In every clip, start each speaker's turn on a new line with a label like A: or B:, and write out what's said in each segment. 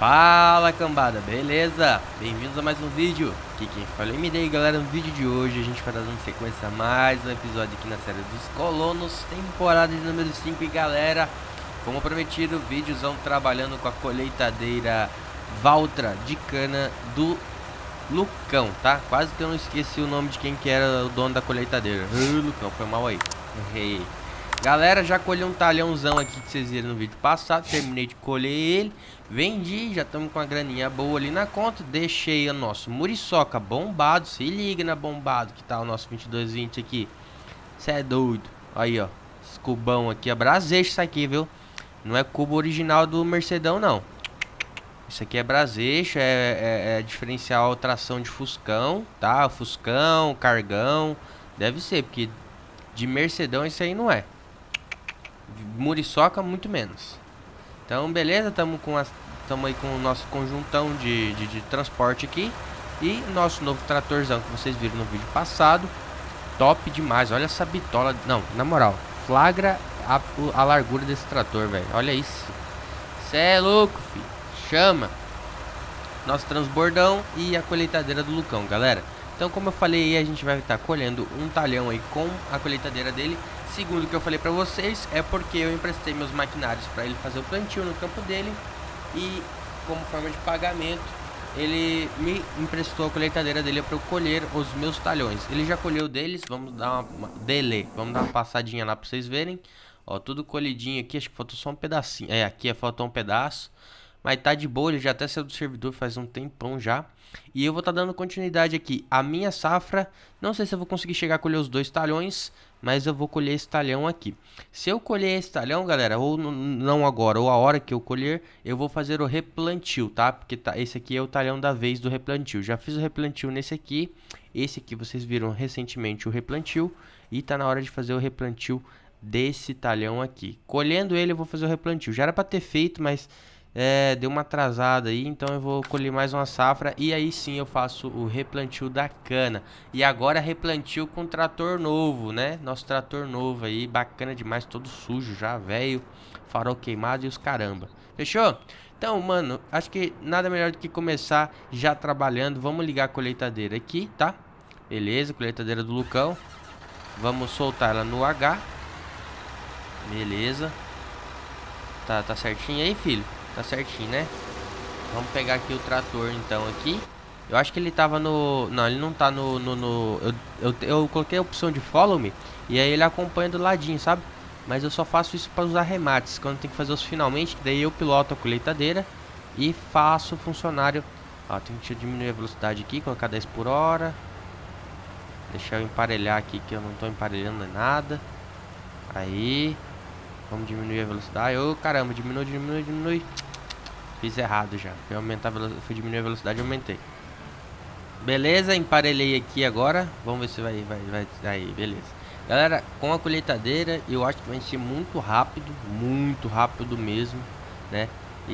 A: Fala cambada, beleza? Bem-vindos a mais um vídeo. Aqui quem fala é MD, galera. No vídeo de hoje a gente vai dar uma sequência a mais um episódio aqui na série dos Colonos, temporada de número 5. E galera, como prometido, vídeozão trabalhando com a colheitadeira Valtra de cana do Lucão, tá? Quase que eu não esqueci o nome de quem que era o dono da colheitadeira. Lucão, foi mal aí. Errei. Galera, já colhi um talhãozão aqui que vocês viram no vídeo passado. Terminei de colher ele, vendi, já estamos com uma graninha boa ali na conta. Deixei o nosso muriçoca bombado. Se liga na bombado que tá o nosso 2220 aqui. Cê é doido. Aí, ó, esse cubão aqui, é Braseixo isso aqui, viu? Não é cubo original do Mercedão, não. Isso aqui é Braseixo, é diferencial tração de Fuscão, tá? Fuscão, Cargão, deve ser, porque de Mercedão isso aí não é. Muriçoca muito menos. Então beleza, estamos aí com o nosso conjuntão de transporte aqui. E nosso novo tratorzão que vocês viram no vídeo passado. Top demais, olha essa bitola. Não, na moral, flagra a largura desse trator, velho. Olha isso. Cê é louco, filho. Chama. Nosso transbordão e a colheitadeira do Lucão, galera. Então, como eu falei, a gente vai estar colhendo um talhão aí com a colheitadeira dele. Segundo o que eu falei pra vocês, é porque eu emprestei meus maquinários para ele fazer o plantio no campo dele. E como forma de pagamento, ele me emprestou a colheitadeira dele para eu colher os meus talhões. Ele já colheu deles, vamos dar uma passadinha lá para vocês verem. Ó, tudo colhidinho aqui, acho que faltou só um pedacinho. É, aqui faltou um pedaço. Mas tá de boa, ele já até saiu do servidor faz um tempão já. E eu vou estar dando continuidade aqui. A minha safra, não sei se eu vou conseguir chegar a colher os 2 talhões, mas eu vou colher esse talhão aqui. Se eu colher esse talhão, galera, ou não agora, ou a hora que eu colher, eu vou fazer o replantio, tá? Porque esse aqui é o talhão da vez do replantio. Já fiz o replantio nesse aqui. Esse aqui vocês viram recentemente o replantio. E tá na hora de fazer o replantio desse talhão aqui. Colhendo ele, eu vou fazer o replantio. Já era pra ter feito, mas... deu uma atrasada aí, então eu vou colher mais uma safra e aí sim eu faço o replantio da cana. E agora replantio com trator novo, né? Nosso trator novo aí, bacana demais, todo sujo já, velho, farol queimado e os caramba. Fechou? Então, mano, acho que nada melhor do que começar já trabalhando. Vamos ligar a colheitadeira aqui, tá? Beleza, colheitadeira do Lucão. Vamos soltar ela no H. Beleza. Tá certinho aí, filho? Tá certinho, né? Vamos pegar aqui o trator, então, aqui. Eu acho que ele tava no... Não, ele não tá eu coloquei a opção de follow me. E aí ele acompanha do ladinho, sabe? Mas eu só faço isso para usar remates. Quando tem que fazer os finalmente, que daí eu piloto a colheitadeira e faço o funcionário. Ó, tem que diminuir a velocidade aqui, colocar 10 por hora. Deixa eu emparelhar aqui, que eu não tô emparelhando nada. Aí... Vamos diminuir a velocidade. Ô, caramba, diminui. Fiz errado já. Fui diminuir a velocidade e aumentei. Beleza, emparelhei aqui agora. Vamos ver se vai. Aí, beleza. Galera, com a colheitadeira, eu acho que vai ser muito rápido mesmo, né?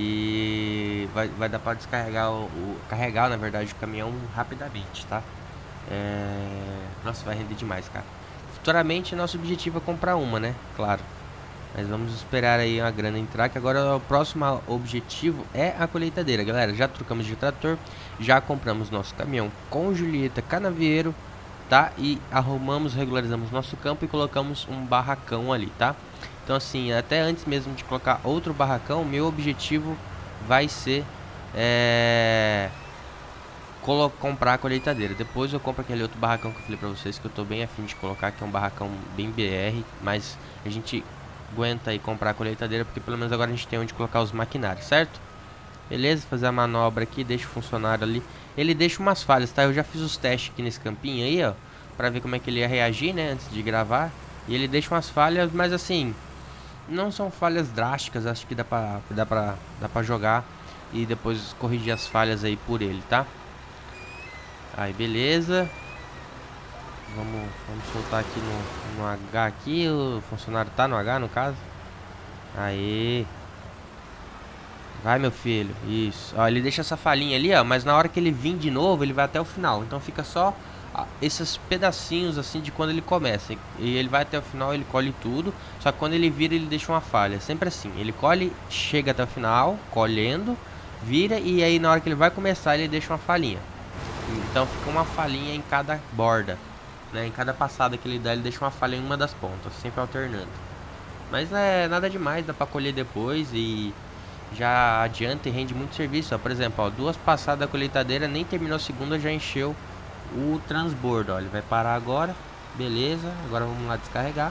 A: E vai dar pra descarregar, carregar, na verdade, o caminhão rapidamente, tá? Nossa, vai render demais, cara. Futuramente, nosso objetivo é comprar uma, né? Claro. Mas vamos esperar aí a grana entrar, que agora o próximo objetivo é a colheitadeira, galera. Já trocamos de trator, já compramos nosso caminhão com Julieta Canavieiro, tá? E regularizamos nosso campo e colocamos um barracão ali, tá? Então assim, até antes mesmo de colocar outro barracão, meu objetivo vai ser comprar a colheitadeira. Depois eu compro aquele outro barracão que eu falei pra vocês, que eu tô bem afim de colocar, que é um barracão bem BR, mas a gente... aguenta aí comprar a colheitadeira, porque pelo menos agora a gente tem onde colocar os maquinários, certo? Beleza, fazer a manobra aqui, deixa o funcionário ali. Ele deixa umas falhas, tá? Eu já fiz os testes aqui nesse campinho aí, ó, pra ver como é que ele ia reagir, né, antes de gravar. E ele deixa umas falhas, mas assim, não são falhas drásticas, acho que dá pra jogar e depois corrigir as falhas aí por ele, tá? Aí, beleza. Vamos soltar aqui no H aqui. O funcionário tá no H, no caso. Aí. Vai, meu filho. Isso. Ó, ele deixa essa falhinha ali, ó. Mas na hora que ele vir de novo, ele vai até o final. Então fica só esses pedacinhos assim de quando ele começa. E ele vai até o final, ele colhe tudo. Só que quando ele vira, ele deixa uma falha. Sempre assim. Ele colhe, chega até o final, colhendo. vira e aí na hora que ele vai começar ele deixa uma falhinha. Então fica uma falhinha em cada borda, né? Em cada passada que ele dá ele deixa uma falha em uma das pontas, sempre alternando. Mas não é nada demais, dá pra colher depois e já adianta e rende muito serviço. Ó, por exemplo, ó, 2 passadas da colheitadeira, nem terminou a segunda, já encheu o transbordo. Ó, ele vai parar agora, beleza. Agora vamos lá descarregar.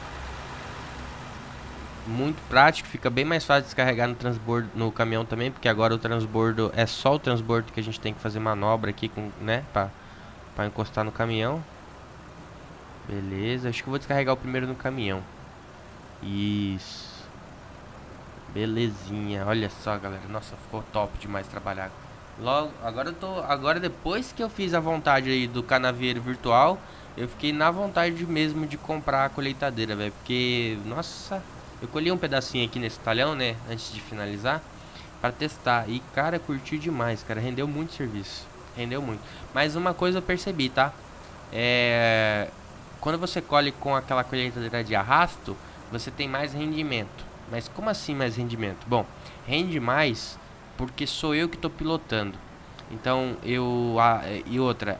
A: Muito prático, fica bem mais fácil descarregar no transbordo, no caminhão também, porque agora o transbordo é só o transbordo que a gente tem que fazer manobra aqui com, né, pra encostar no caminhão. Beleza, acho que eu vou descarregar o primeiro no caminhão. Isso. Belezinha, olha só, galera. Nossa, ficou top demais trabalhar. Logo, agora depois que eu fiz a vontade aí do canavieiro virtual, eu fiquei na vontade mesmo de comprar a colheitadeira, velho, porque nossa, eu colhi um pedacinho aqui nesse talhão, né, antes de finalizar, para testar e cara, curti demais, cara, rendeu muito serviço. Rendeu muito. Mas uma coisa eu percebi, tá? Quando você colhe com aquela colheitadeira de arrasto, você tem mais rendimento. Mas como assim mais rendimento? Bom, rende mais porque sou eu que estou pilotando. Então e outra,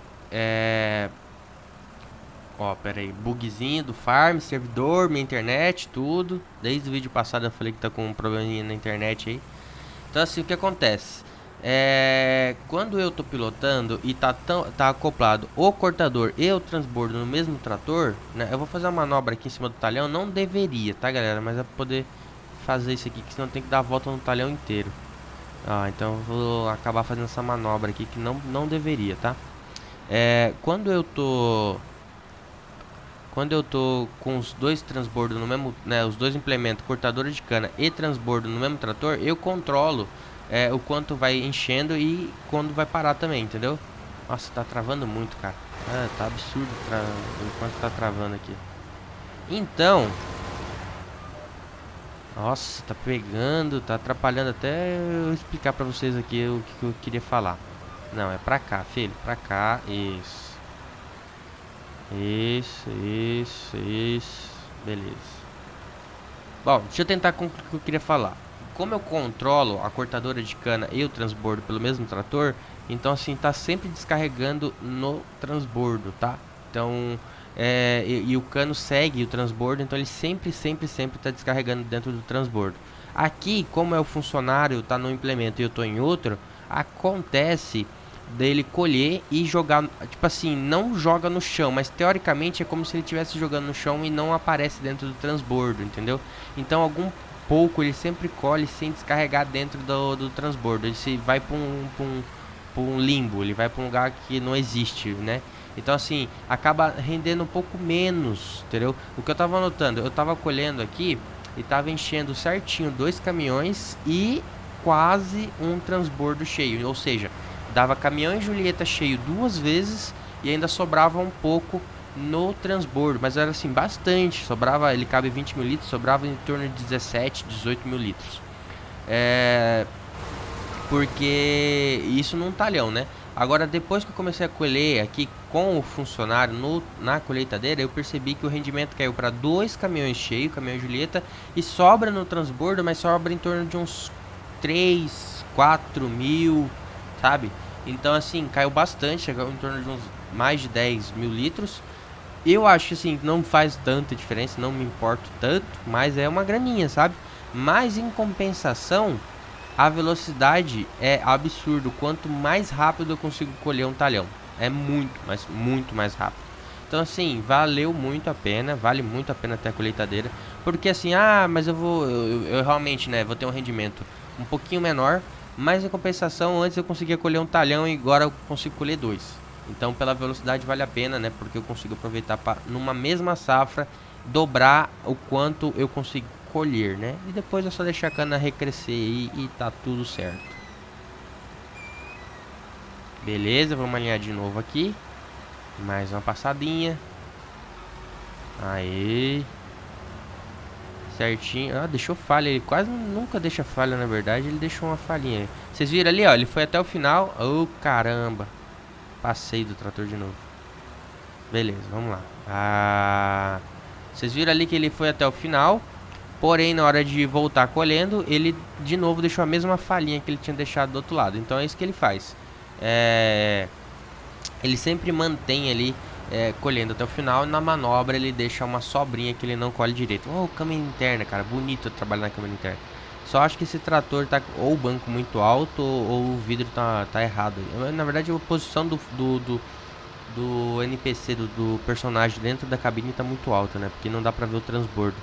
A: ó, pera aí, bugzinho do farm, servidor, minha internet, tudo. Desde o vídeo passado eu falei que tá com um probleminha na internet aí. Então assim, o que acontece? Quando eu tô pilotando e tá acoplado o cortador e o transbordo no mesmo trator, né? Eu vou fazer uma manobra aqui em cima do talhão, não deveria, tá, galera? Mas é pra poder fazer isso aqui, que senão tem que dar a volta no talhão inteiro. Então eu vou acabar fazendo essa manobra aqui que não deveria, tá? Quando eu tô com os dois transbordos no mesmo, né, os dois implementos, cortadora de cana e transbordo no mesmo trator, eu controlo o quanto vai enchendo e quando vai parar também, entendeu? Nossa, tá travando muito, cara. Tá absurdo o quanto tá travando aqui. Então, nossa, tá pegando, tá atrapalhando até eu explicar pra vocês aqui o que eu queria falar. Não, é pra cá, filho, pra cá, isso. Isso, beleza. Bom, deixa eu tentar concluir o que eu queria falar. Como eu controlo a cortadora de cana e o transbordo pelo mesmo trator, então assim, tá sempre descarregando no transbordo, tá? Então, e o cano segue o transbordo, então ele sempre tá descarregando dentro do transbordo. Aqui, como é o funcionário, tá no implemento e eu tô em outro, acontece dele colher e jogar, tipo assim, não joga no chão, mas teoricamente é como se ele estivesse jogando no chão e não aparece dentro do transbordo, entendeu? Então algum pouco ele sempre colhe sem descarregar dentro do transbordo, ele se vai para um limbo, ele vai para um lugar que não existe, né? Então assim, acaba rendendo um pouco menos, entendeu? O que eu tava notando, eu tava colhendo aqui e tava enchendo certinho 2 caminhões e quase um transbordo cheio, ou seja, dava caminhão e Julieta cheio 2 vezes e ainda sobrava um pouco no transbordo, mas era assim, bastante, sobrava, ele cabe 20 mil litros, sobrava em torno de 17, 18 mil litros. Porque isso num talhão, né? Agora, depois que eu comecei a colher aqui com o funcionário na colheitadeira, eu percebi que o rendimento caiu para 2 caminhões cheios, caminhão e Julieta, e sobra no transbordo, mas sobra em torno de uns 3, 4 mil, sabe? Então assim, caiu bastante, chegou em torno de uns mais de 10 mil litros. Eu acho que assim, não faz tanta diferença, não me importo tanto, mas é uma graninha, sabe? Mas em compensação, a velocidade é absurdo. Quanto mais rápido eu consigo colher um talhão, é muito, mas muito mais rápido. Então assim, valeu muito a pena, vale muito a pena ter a colheitadeira. Porque assim, mas eu realmente, né, vou ter um rendimento um pouquinho menor. Mas em compensação, antes eu conseguia colher um talhão e agora eu consigo colher 2. Então pela velocidade vale a pena, né? Porque eu consigo aproveitar para numa mesma safra dobrar o quanto eu consigo colher, né? E depois é só deixar a cana recrescer e tá tudo certo. Beleza, vamos alinhar de novo aqui. Mais uma passadinha. Aí. Certinho. Deixou falha. Ele quase nunca deixa falha, na verdade. Ele deixou uma falhinha. Vocês viram ali, ó. Ele foi até o final. Caramba. Passei do trator de novo. Beleza, vamos lá. Vocês viram ali que ele foi até o final. Porém, na hora de voltar colhendo, ele de novo deixou a mesma falhinha que ele tinha deixado do outro lado. Então é isso que ele faz. Ele sempre mantém ali colhendo até o final. Na manobra ele deixa uma sobrinha que ele não colhe direito. Oh, câmera interna, cara, bonito trabalhar na câmera interna. Só acho que esse trator tá ou o banco muito alto ou o vidro tá errado. Na verdade a posição do NPC, do personagem dentro da cabine tá muito alta, né? Porque não dá pra ver o transbordo.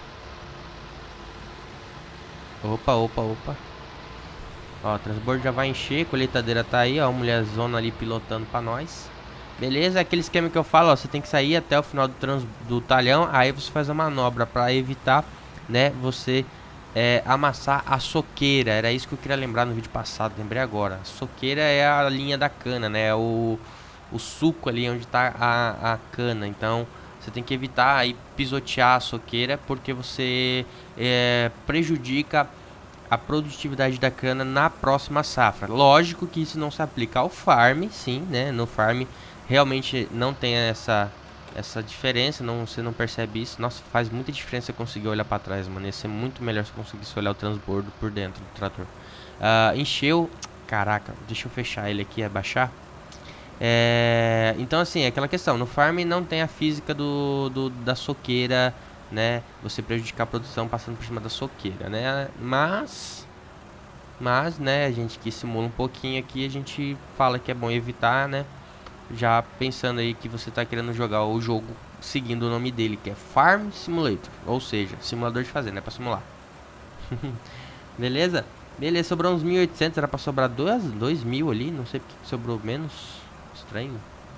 A: Opa. Ó, o transbordo já vai encher, a colheitadeira tá aí, ó, a mulherzona ali pilotando pra nós. Beleza, é aquele esquema que eu falo, ó, você tem que sair até o final do talhão, aí você faz a manobra pra evitar, né, você amassar a soqueira. Era isso que eu queria lembrar no vídeo passado, lembrei agora. A soqueira é a linha da cana, né, o suco ali onde tá a cana, então você tem que evitar aí pisotear a soqueira, porque você prejudica a produtividade da cana na próxima safra. Lógico que isso não se aplica ao farm, sim, né? No farm realmente não tem essa diferença, você não percebe isso. Nossa, faz muita diferença você conseguir olhar para trás, mano. Ia ser muito melhor se conseguisse olhar o transbordo por dentro do trator. Encheu. Caraca, deixa eu fechar ele aqui e abaixar. Então assim, é aquela questão, no farm não tem a física da soqueira, né, você prejudicar a produção passando por cima da soqueira, né, mas né, a gente que simula um pouquinho aqui, a gente fala que é bom evitar, né, já pensando aí que você tá querendo jogar o jogo seguindo o nome dele, que é Farm Simulator, ou seja, simulador de fazenda, é pra simular. Beleza? Beleza, sobrou uns 1.800, era pra sobrar 2.000 ali, não sei porque sobrou menos, estranho.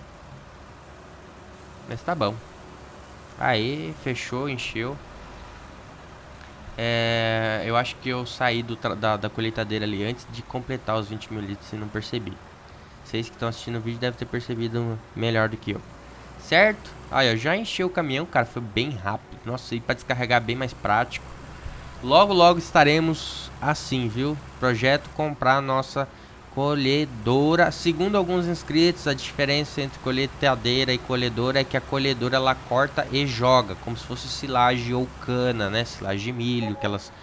A: Mas tá bom. Aí, fechou, encheu. Eu acho que eu saí da colheitadeira ali antes de completar os 20 mil litros e não percebi. Vocês que estão assistindo o vídeo devem ter percebido melhor do que eu. Certo? Aí, ó, já encheu o caminhão, cara, foi bem rápido. Nossa, e pra descarregar bem mais prático. Logo estaremos assim, viu? Projeto comprar a nossa colhedora. Segundo alguns inscritos, a diferença entre colheitadeira e colhedora é que a colhedora ela corta e joga, como se fosse silagem ou cana, né? Silagem de milho, aquelas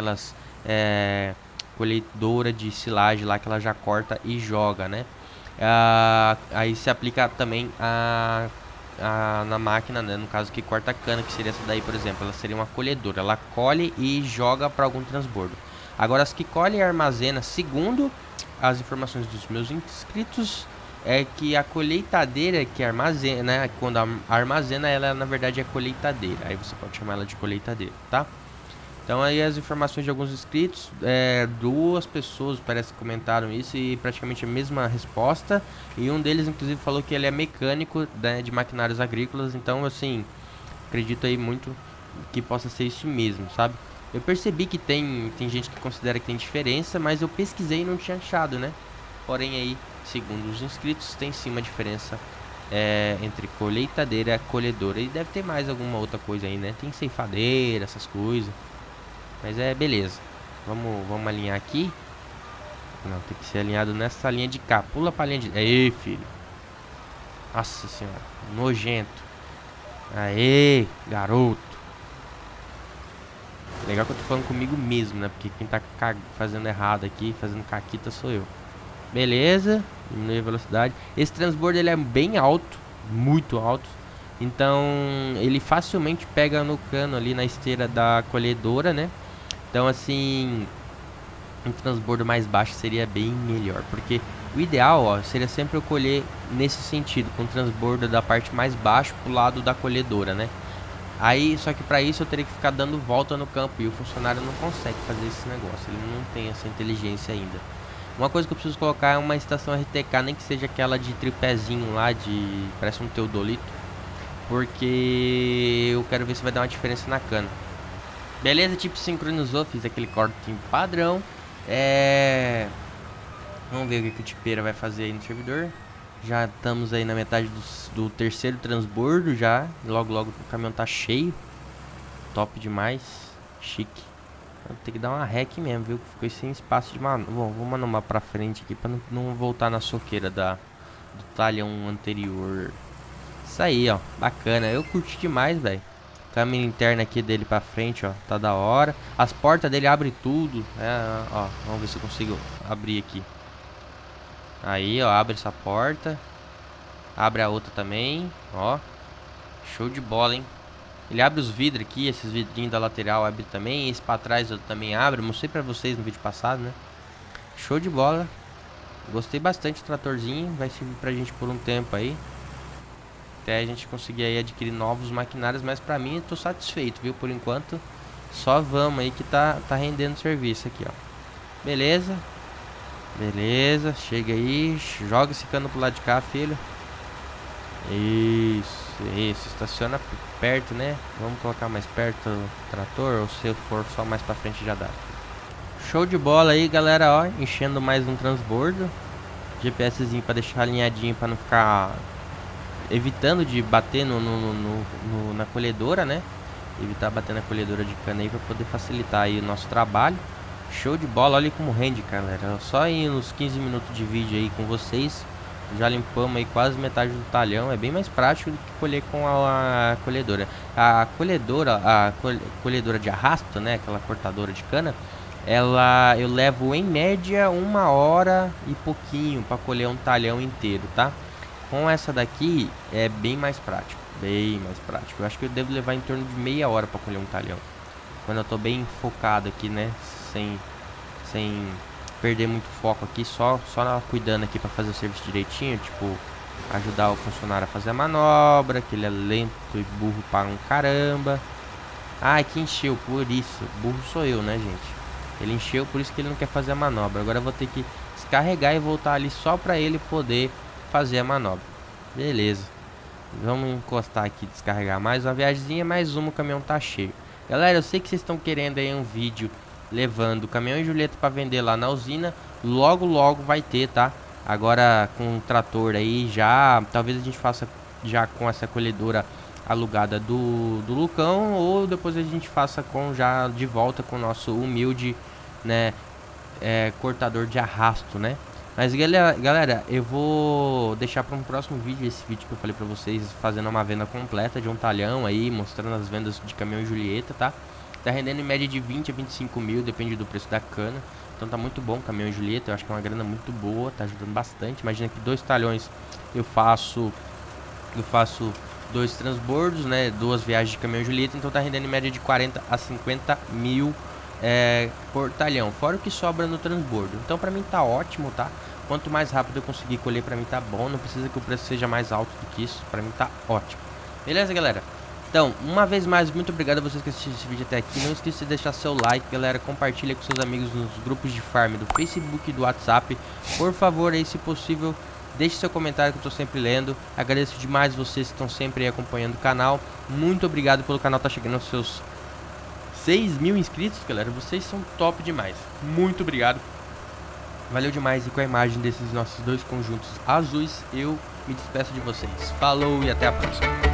A: colhedora de silagem lá que ela já corta e joga, né? Aí se aplica também na máquina, né? No caso que corta a cana, que seria essa daí, por exemplo, ela seria uma colhedora, ela colhe e joga para algum transbordo. Agora as que colhe e armazena, segundo as informações dos meus inscritos, é que a colheitadeira que armazena, né, quando armazena, ela na verdade é colheitadeira. Aí você pode chamar ela de colheitadeira, tá? Então aí as informações de alguns inscritos, 2 pessoas parece que comentaram isso e praticamente a mesma resposta. E um deles inclusive falou que ele é mecânico, né, de maquinários agrícolas. Então assim, acredito aí muito que possa ser isso mesmo, sabe? Eu percebi que tem gente que considera que tem diferença, mas eu pesquisei e não tinha achado, né? Porém aí, segundo os inscritos, tem sim uma diferença entre colheitadeira e colhedora. E deve ter mais alguma outra coisa aí, né? Tem ceifadeira, essas coisas. Mas beleza. Vamos alinhar aqui. Não, tem que ser alinhado nessa linha de cá. Pula pra linha de... Aí, filho. Nossa senhora, nojento. Aê, garoto. Legal que eu tô falando comigo mesmo, né? Porque quem tá fazendo errado aqui, fazendo caquita, sou eu. Beleza, diminui a velocidade. Esse transbordo ele é bem alto, muito alto. Então ele facilmente pega no cano ali na esteira da colhedora, né? Então assim, um transbordo mais baixo seria bem melhor. Porque o ideal, ó, seria sempre eu colher nesse sentido, com o transbordo da parte mais baixa pro lado da colhedora, né? Aí, só que pra isso eu teria que ficar dando volta no campo e o funcionário não consegue fazer esse negócio, ele não tem essa inteligência ainda. Uma coisa que eu preciso colocar é uma estação RTK, nem que seja aquela de tripézinho lá, parece um teodolito, porque eu quero ver se vai dar uma diferença na cana. Beleza, tipo sincronizou, fiz aquele corte padrão. Vamos ver o que o tipeira vai fazer aí no servidor. Já estamos aí na metade do terceiro transbordo já. Logo o caminhão tá cheio. Top demais. Chique. Vou ter que dar uma rec mesmo, viu? Ficou sem espaço de manobra. Bom, vou manobrar pra frente aqui pra não voltar na soqueira do talhão anterior. Isso aí, ó. Bacana. Eu curti demais, velho. Câmera interna aqui dele pra frente, ó, tá da hora. As portas dele abrem tudo. Ó, vamos ver se eu consigo abrir aqui. Aí, ó, abre essa porta. Abre a outra também, ó. Show de bola, hein? Ele abre os vidros aqui, esses vidrinhos da lateral abre também. Esse pra trás eu também abro. Mostrei pra vocês no vídeo passado, né? Show de bola. Gostei bastante do tratorzinho. Vai servir pra gente por um tempo aí. Até a gente conseguir aí adquirir novos maquinários. Mas pra mim eu tô satisfeito, viu? Por enquanto, só vamos aí que tá rendendo serviço aqui, ó. Beleza. Beleza, chega aí. Joga esse cano pro lado de cá, filho. Isso, estaciona perto, né? Vamos colocar mais perto o trator, ou se for só mais pra frente já dá. Show de bola aí, galera, ó, enchendo mais um transbordo. GPSzinho pra deixar alinhadinho, pra não ficar evitando de bater na colhedora, né? Evitar bater na colhedora de cana aí, pra poder facilitar aí o nosso trabalho. Show de bola, olha como rende, galera. Só aí nos 15 minutos de vídeo aí com vocês, já limpamos aí quase metade do talhão. É bem mais prático do que colher com a colhedora. A colhedora de arrasto, né, aquela cortadora de cana, eu levo em média 1h e pouquinho para colher um talhão inteiro, tá? Com essa daqui é bem mais prático, bem mais prático. Eu acho que eu devo levar em torno de meia hora para colher um talhão, quando eu tô bem focado aqui, né, sem perder muito foco aqui, só cuidando aqui para fazer o serviço direitinho, tipo, ajudar o funcionário a fazer a manobra, que ele é lento e burro para um caramba. Ah, que encheu, por isso, burro sou eu, né, gente? Ele encheu, por isso que ele não quer fazer a manobra. Agora eu vou ter que descarregar e voltar ali só para ele poder fazer a manobra. Beleza. Vamos encostar aqui, descarregar mais uma viagemzinha, mais uma, o caminhão tá cheio. Galera, eu sei que vocês estão querendo aí um vídeo levando o caminhão e Julieta para vender lá na usina. Logo vai ter, tá? Agora com o trator aí já, talvez a gente faça já com essa colhedora alugada do Lucão, ou depois a gente faça com já de volta com o nosso humilde, né, cortador de arrasto, né? Mas galera, eu vou deixar para um próximo vídeo esse vídeo que eu falei para vocês, fazendo uma venda completa de um talhão aí, mostrando as vendas de caminhão e Julieta, tá? Tá rendendo em média de 20 a 25 mil, depende do preço da cana. Então tá muito bom o caminhão e Julieta, eu acho que é uma grana muito boa, tá ajudando bastante. Imagina que 2 talhões eu faço 2 transbordos, né, 2 viagens de caminhão e Julieta, então tá rendendo em média de 40 a 50 mil por talhão, fora o que sobra no transbordo. Então pra mim tá ótimo, tá? Quanto mais rápido eu conseguir colher, pra mim tá bom, não precisa que o preço seja mais alto do que isso, pra mim tá ótimo. Beleza, galera? Então, uma vez mais, muito obrigado a vocês que assistiram esse vídeo até aqui. Não esqueça de deixar seu like, galera. Compartilha com seus amigos nos grupos de farm do Facebook e do WhatsApp. Por favor, aí, se possível, deixe seu comentário que eu tô sempre lendo. Agradeço demais vocês que estão sempre aí acompanhando o canal. Muito obrigado pelo canal tá chegando aos seus 6 mil inscritos, galera. Vocês são top demais. Muito obrigado. Valeu demais. E com a imagem desses nossos 2 conjuntos azuis, eu me despeço de vocês. Falou e até a próxima.